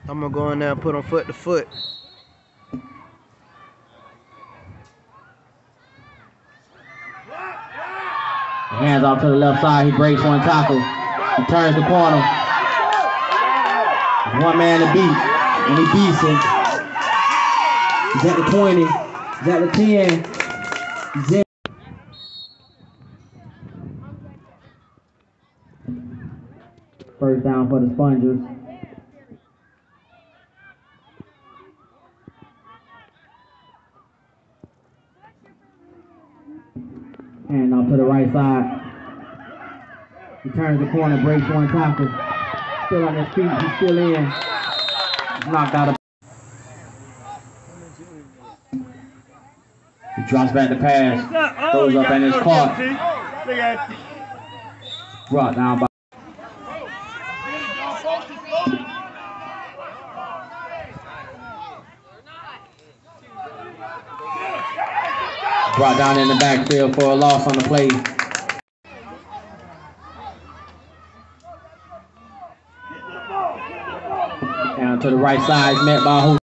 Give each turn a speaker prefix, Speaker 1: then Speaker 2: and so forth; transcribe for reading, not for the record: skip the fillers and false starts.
Speaker 1: I'm gonna go in there and put him foot to foot.
Speaker 2: Hands off to the left side. He breaks one tackle. He turns the corner. One man to beat, and he beats him. He's at the 20. He's at the 10. He's in. First down for the Spongers. And off to the right side. He turns the corner, breaks one tackle. Still on his feet, he's still in. He's knocked out of. He drops back the pass. Goes up and is caught. Brought down by. Brought down in the backfield for a loss on the play. Down to the right side, met by